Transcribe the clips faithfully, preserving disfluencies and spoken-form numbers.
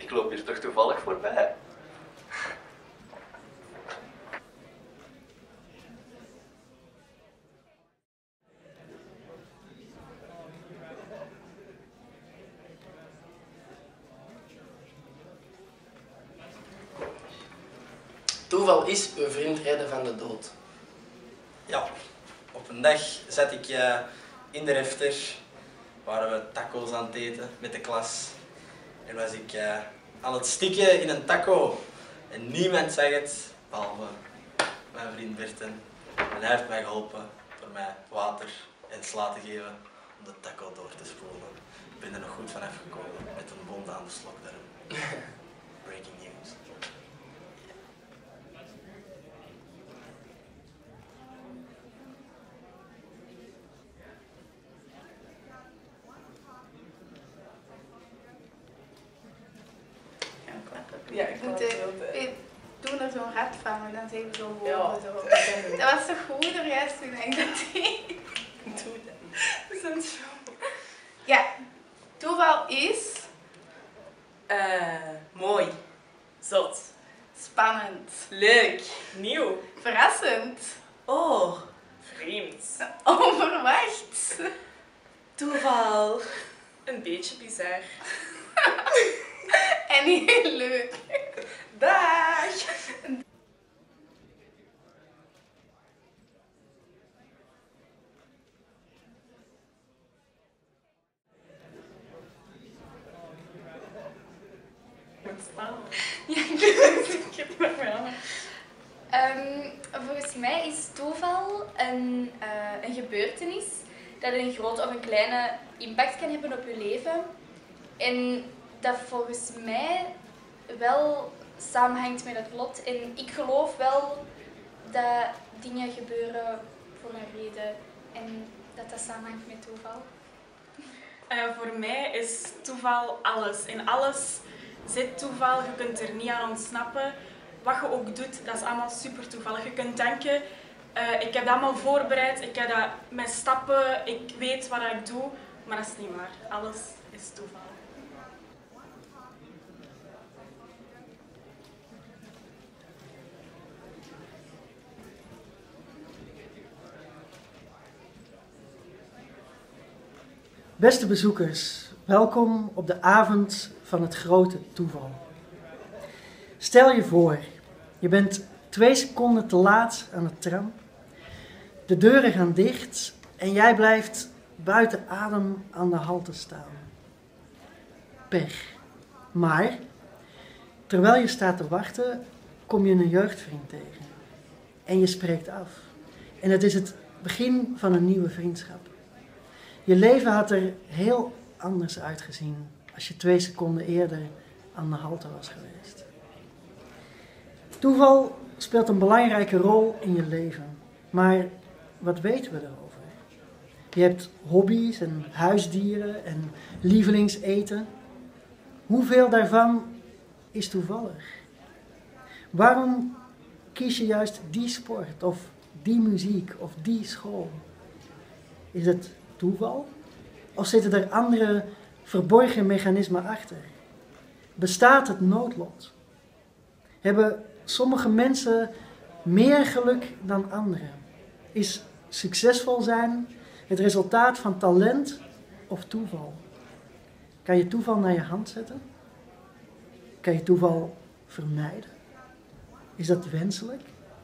ik loop hier toch toevallig voorbij. Toeval is uw vriend redden van de dood. Ja, op een dag zat ik uh, in de refter, waren we taco's aan het eten met de klas. En was ik uh, aan het stikken in een taco. En niemand zag het, behalve mijn vriend Berten. En hij heeft mij geholpen door mij water en sla te geven om de taco door te spoelen. Ik ben er nog goed van afgekomen met een wond aan de slokdarm. Breaking news. Ja, ik moet we doen er zo'n rat van, maar dan zijn we zo hoog. Ja, zo. Dat was toch goed er juist toen ik dat deed? Doe dat. Dat is een show. Ja, toeval is Uh, mooi. Zot. spannend, Leuk. Nieuw. verrassend, Oh. Vreemd. onverwacht Toeval. Een beetje bizar. en heel leuk. Dag. Ja, Ik heb het maar aan. Um, volgens mij is toeval een, uh, een gebeurtenis dat een grote of een kleine impact kan hebben op je leven. En dat volgens mij wel samenhangt met het lot. En ik geloof wel dat dingen gebeuren voor een reden en dat dat samenhangt met toeval. Uh, voor mij is toeval alles. In alles zit toeval, je kunt er niet aan ontsnappen. Wat je ook doet, dat is allemaal super toevallig. Je kunt denken, uh, ik heb dat allemaal voorbereid, ik heb dat met stappen, ik weet wat ik doe, maar dat is niet waar. Alles is toeval. Beste bezoekers, welkom op de avond van het grote toeval. Stel je voor, je bent twee seconden te laat aan de tram. De deuren gaan dicht en jij blijft buiten adem aan de halte staan. Pech. Maar, terwijl je staat te wachten, kom je een jeugdvriend tegen. En je spreekt af. En het is het begin van een nieuwe vriendschap. Je leven had er heel anders uitgezien als je twee seconden eerder aan de halte was geweest. Toeval speelt een belangrijke rol in je leven. Maar wat weten we erover? Je hebt hobby's en huisdieren en lievelingseten. Hoeveel daarvan is toevallig? Waarom kies je juist die sport of die muziek of die school? Is het toeval? Of zitten er andere verborgen mechanismen achter? Bestaat het noodlot? Hebben sommige mensen meer geluk dan anderen? Is succesvol zijn het resultaat van talent of toeval? Kan je toeval naar je hand zetten? Kan je toeval vermijden? Is dat wenselijk?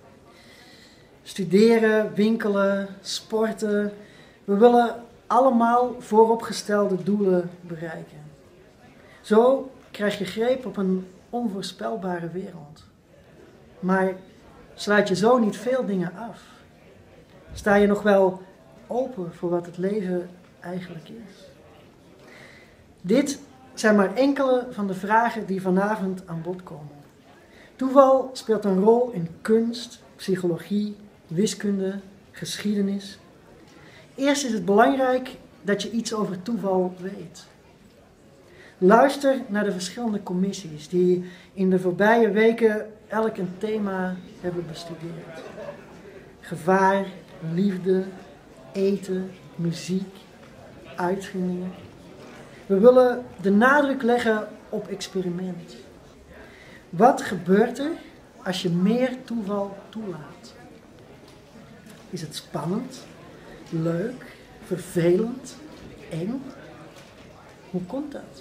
Studeren, winkelen, sporten. We willen allemaal vooropgestelde doelen bereiken. Zo krijg je greep op een onvoorspelbare wereld. Maar sluit je zo niet veel dingen af? Sta je nog wel open voor wat het leven eigenlijk is? Dit zijn maar enkele van de vragen die vanavond aan bod komen. Toeval speelt een rol in kunst, psychologie, wiskunde, geschiedenis. Eerst is het belangrijk dat je iets over toeval weet. Luister naar de verschillende commissies die in de voorbije weken elk een thema hebben bestudeerd. Gevaar, liefde, eten, muziek, uitvindingen. We willen de nadruk leggen op experiment. Wat gebeurt er als je meer toeval toelaat? Is het spannend, leuk, vervelend, eng? Hoe komt dat?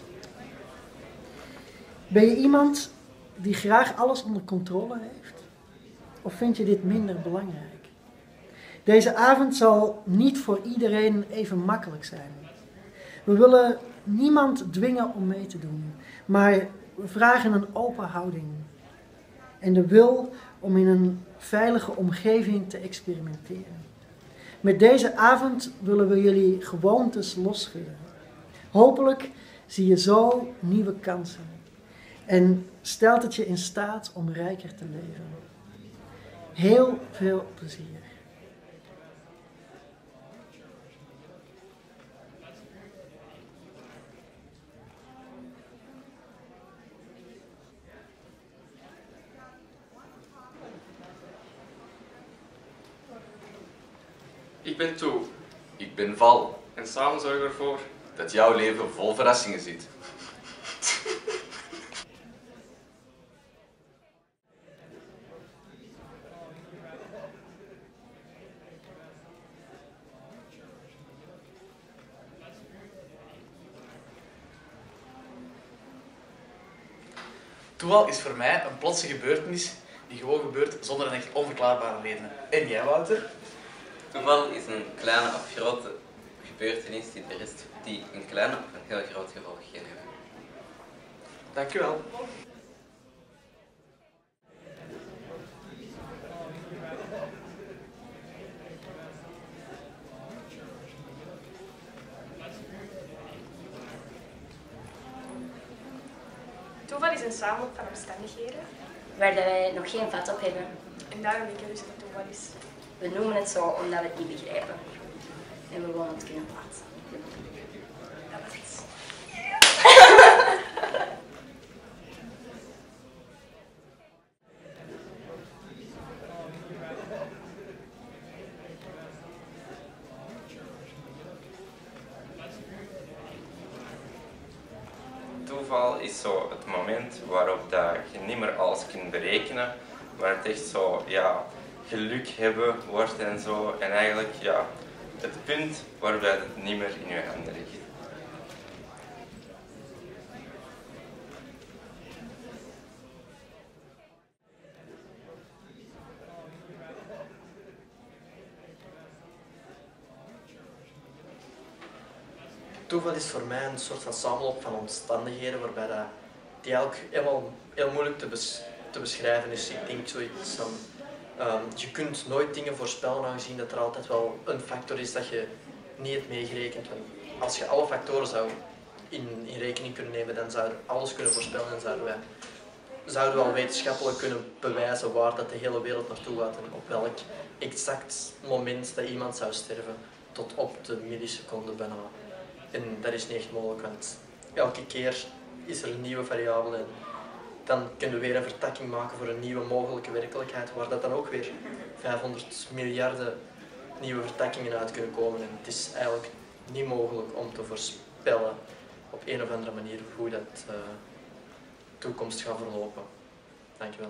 Ben je iemand die graag alles onder controle heeft? Of vind je dit minder belangrijk? Deze avond zal niet voor iedereen even makkelijk zijn. We willen niemand dwingen om mee te doen, maar we vragen een open houding. En de wil om in een veilige omgeving te experimenteren. Met deze avond willen we jullie gewoontes losschudden. Hopelijk zie je zo nieuwe kansen. En stelt het je in staat om rijker te leven. Heel veel plezier. Ik ben Toe. Ik ben Val. En samen zorgen we ervoor dat jouw leven vol verrassingen zit. Toeval is voor mij een plotse gebeurtenis die gewoon gebeurt zonder een echt onverklaarbare reden. En jij, Wouter? Toeval is een kleine of grote gebeurtenis die, de rest, die een kleine of een heel groot gevolg kan hebben. Dankjewel. Toeval is een samenloop van omstandigheden. Waar dat wij nog geen vat op hebben. En daarom denk ik dus dat het toeval is. We noemen het zo omdat we het niet begrijpen. En we gewoon het kunnen plaatsen. Dat was het. Toeval is zo het moment waarop dat je niet meer alles kunt berekenen, maar het echt zo, ja, geluk hebben wordt en zo. En eigenlijk, ja, het punt waarbij het niet meer in je handen ligt. Toeval is voor mij een soort van samenloop van omstandigheden waarbij dat, die eigenlijk helemaal heel moeilijk te, bes, te beschrijven is. Ik denk zoiets van, um, je kunt nooit dingen voorspellen aangezien dat er altijd wel een factor is dat je niet hebt meegerekend. Want als je alle factoren zou in, in rekening kunnen nemen, dan zou je alles kunnen voorspellen en zouden wij zouden we al wetenschappelijk kunnen bewijzen waar dat de hele wereld naartoe gaat en op welk exact moment dat iemand zou sterven, tot op de milliseconde bijna. En dat is niet echt mogelijk, want elke keer is er een nieuwe variabele en dan kunnen we weer een vertakking maken voor een nieuwe mogelijke werkelijkheid, waar dat dan ook weer vijfhonderd miljarden nieuwe vertakkingen uit kunnen komen. En het is eigenlijk niet mogelijk om te voorspellen op een of andere manier hoe dat uh, toekomst gaat verlopen. Dankjewel.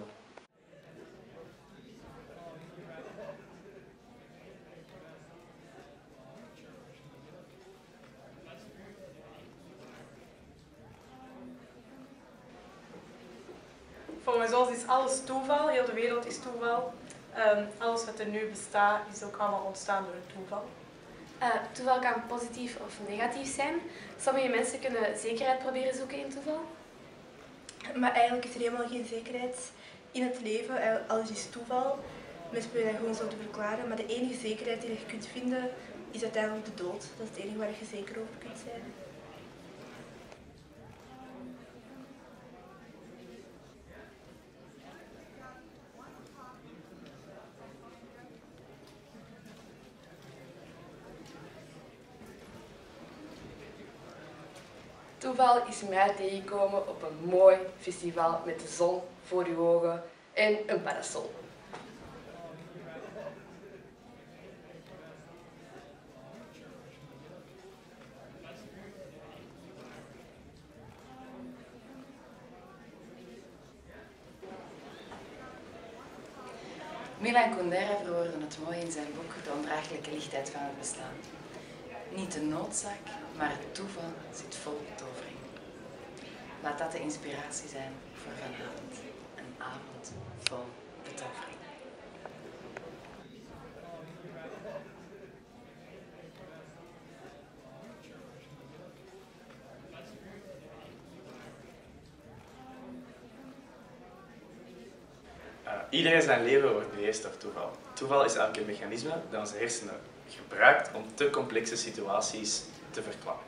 Volgens ons is alles toeval, heel de wereld is toeval. Um, alles wat er nu bestaat is ook allemaal ontstaan door het toeval. Uh, toeval kan positief of negatief zijn. Sommige mensen kunnen zekerheid proberen zoeken in toeval. Maar eigenlijk is er helemaal geen zekerheid in het leven, alles is toeval. Mensen proberen dat gewoon zo te verklaren, maar de enige zekerheid die je kunt vinden is uiteindelijk de dood. Dat is het enige waar je zeker over kunt zijn. Toeval is mij tegengekomen op een mooi festival met de zon voor uw ogen en een parasol. Milan Kundera verwoordde het mooi in zijn boek De ondraaglijke lichtheid van het bestaan. Niet de noodzaak, maar het toeval zit vol betovering. Laat dat de inspiratie zijn voor vanavond. Een avond vol betovering. Uh, iedereen zijn leven wordt beheerst door toeval. Toeval is eigenlijk een mechanisme dat onze hersenen gebruikt om te complexe situaties te verklaren.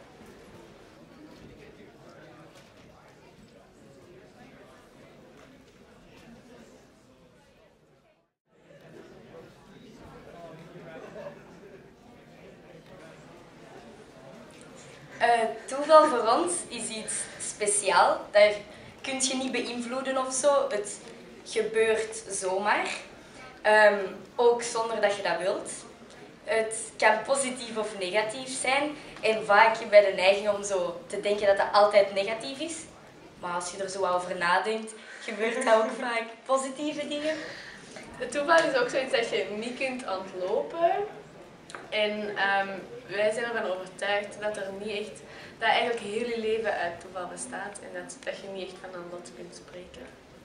Uh, toeval voor ons is iets speciaals. Dat kun je niet beïnvloeden of zo. Het gebeurt zomaar. Um, ook zonder dat je dat wilt. Het kan positief of negatief zijn. En vaak heb je de neiging om zo te denken dat dat altijd negatief is. Maar als je er zo over nadenkt, gebeurt dat ook vaak positieve dingen. Het toeval is ook zoiets dat je niet kunt ontlopen. En um, wij zijn ervan overtuigd dat er niet echt, dat eigenlijk heel je leven uit toeval bestaat en dat, dat je niet echt van een lot kunt spreken.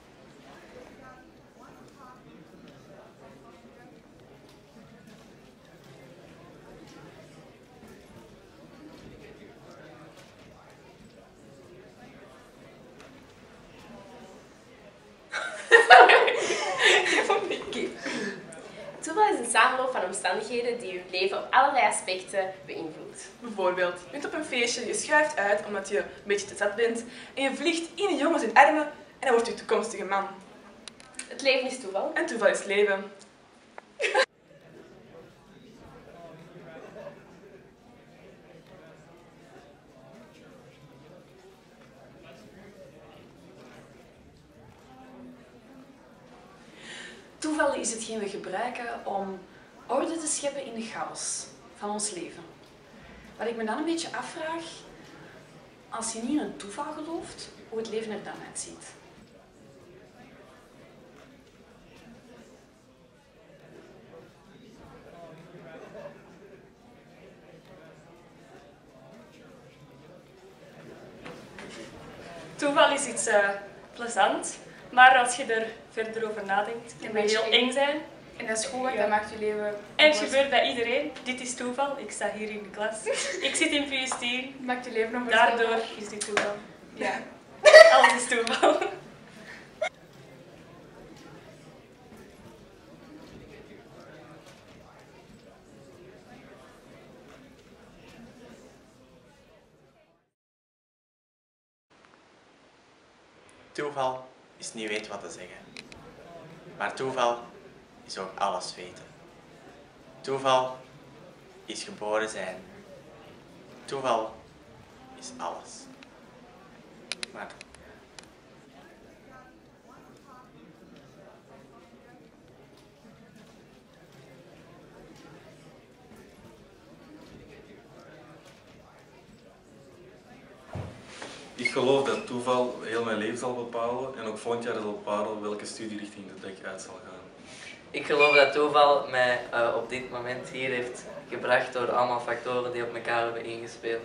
Toeval is een samenloop van omstandigheden die je leven op allerlei aspecten beïnvloedt. Bijvoorbeeld, je bent op een feestje, je schuift uit omdat je een beetje te zat bent en je vliegt in een jongen zijn armen en hij wordt je toekomstige man. Het leven is toeval. En toeval is leven. Toeval is hetgeen we gebruiken om orde te scheppen in de chaos van ons leven. Wat ik me dan een beetje afvraag, als je niet in een toeval gelooft, hoe het leven er dan uitziet. Toeval is iets uh, plezant, maar als je er verder over nadenkt, kan het heel eng zijn. En dat is goed, want dat maakt je leven... En het gebeurt bij iedereen. Dit is toeval. Ik sta hier in de klas. Ik zit in P U S tien. Maakt je leven nog Daardoor is dit toeval. Ja. Alles is toeval. Toeval is niet weten wat te zeggen. Maar toeval is ook alles weten. Toeval is geboren zijn. Toeval is alles. Maar ik geloof dat toeval heel mijn leven zal bepalen en ook volgend jaar zal bepalen welke studierichting dat ik uit zal gaan. Ik geloof dat toeval mij uh, op dit moment hier heeft gebracht door allemaal factoren die op elkaar hebben ingespeeld.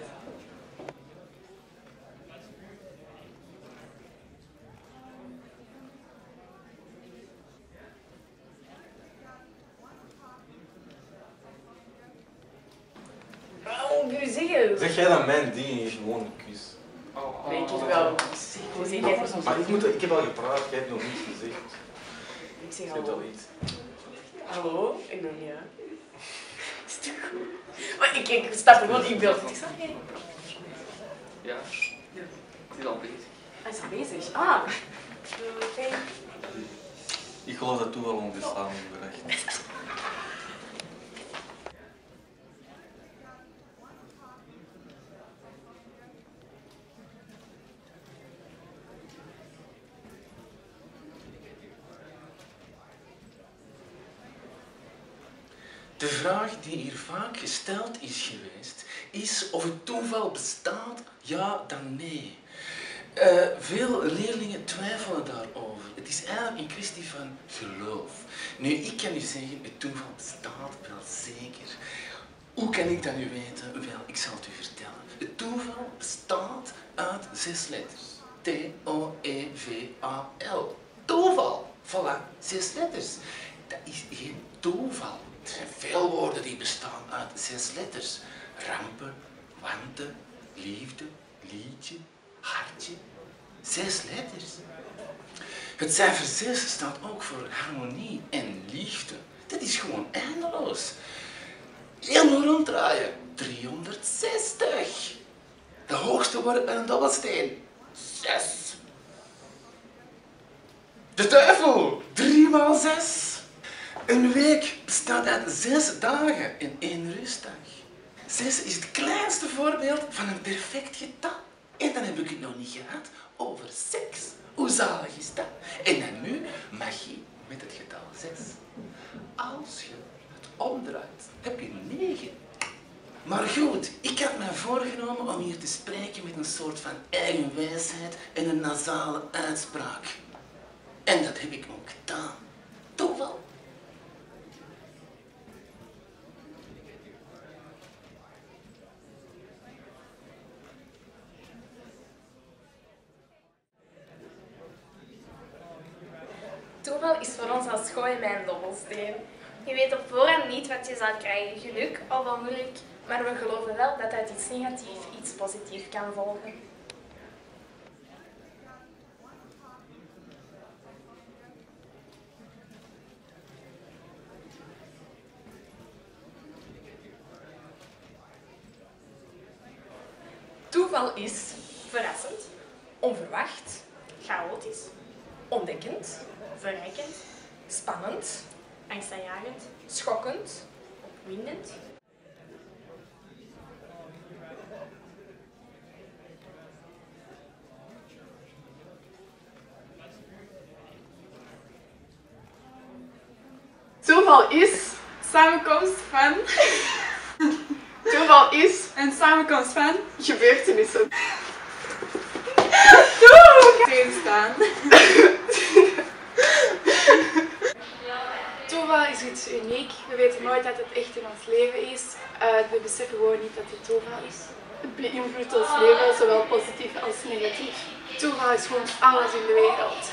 Oh, nu zeggen. Zeg jij dan mijn ding hier gewoon een kus? Weet ik wel. Hoe zeg jij dat? Maar ik, moet, ik heb al gepraat, jij hebt nog niets gezegd. Ik zeg Je hebt hallo. al iets. Hallo? En dan ja. Is toch goed? Maar ik, ik stap er gewoon in beeld. Ik snap niet. Ja, het is al bezig. Hij is al bezig. Ah. Oké. Ik geloof dat toeval ons bestaan bereikt. De vraag die hier vaak gesteld is geweest, is of het toeval bestaat, ja dan nee. Uh, veel leerlingen twijfelen daarover. Het is eigenlijk een kwestie van geloof. Nu, ik kan u zeggen, het toeval bestaat wel zeker. Hoe kan ik dat nu weten? Wel, ik zal het u vertellen. Het toeval bestaat uit zes letters. T O E V A L. Toeval. Voilà, zes letters. Dat is geen toeval. Er zijn veel woorden die bestaan uit zes letters. Rampen, wanten, liefde, liedje, hartje. Zes letters. Het cijfer zes staat ook voor harmonie en liefde. Dat is gewoon eindeloos. Helemaal ronddraaien. driehonderdzestig. De hoogste wordt met een dobbelsteen. Zes. De duivel. Drie maal zes. Een week bestaat uit zes dagen en één rustdag. Zes is het kleinste voorbeeld van een perfect getal. En dan heb ik het nog niet gehad over seks. Hoe zalig is dat? En dan nu magie met het getal zes. Als je het omdraait, heb je negen. Maar goed, ik had mij voorgenomen om hier te spreken met een soort van eigen wijsheid en een nasale uitspraak. En dat heb ik ook gedaan. Toeval. Toeval is voor ons als gooien met een dobbelsteen. Je weet op voorhand niet wat je zal krijgen, geluk of ongeluk, maar we geloven wel dat uit iets negatiefs iets positiefs kan volgen. Toeval is verrassend, onverwacht, chaotisch, ontdekkend, verrijkend, spannend, angstaanjagend, schokkend, opwindend. Toeval is samenkomst van... Toeval is een samenkomst van gebeurtenissen. Tegenstaan. Toeval is iets uniek. We weten nooit dat het echt in ons leven is. Uh, we beseffen gewoon niet dat het toeval is. Het beïnvloedt ons leven, zowel positief als negatief. Toeval is gewoon alles in de wereld.